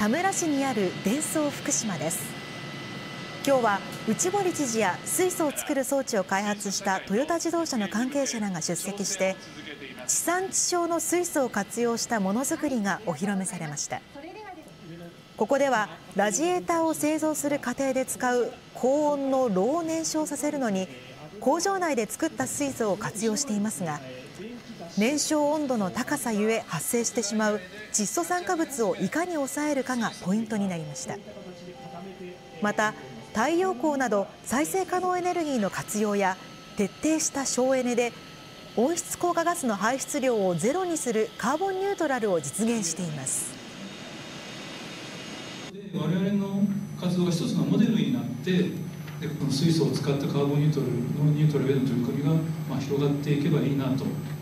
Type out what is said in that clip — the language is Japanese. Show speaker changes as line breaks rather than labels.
田村市にあるデンソー福島です。今日は内堀知事や水素を作る装置を開発したトヨタ自動車の関係者らが出席して、地産地消の水素を活用したものづくりがお披露目されました。ここではラジエーターを製造する過程で使う高温の炉を燃焼させるのに工場内で作った水素を活用していますが、燃焼温度の高さゆえ発生してしまう窒素酸化物をいかに抑えるかがポイントになりました。また太陽光など再生可能エネルギーの活用や徹底した省エネで温室効果ガスの排出量をゼロにするカーボンニュートラルを実現しています。
我々の活動が一つのモデルになって、この水素を使ったカーボンニュートラルへの取り組みが広がっていけばいいなと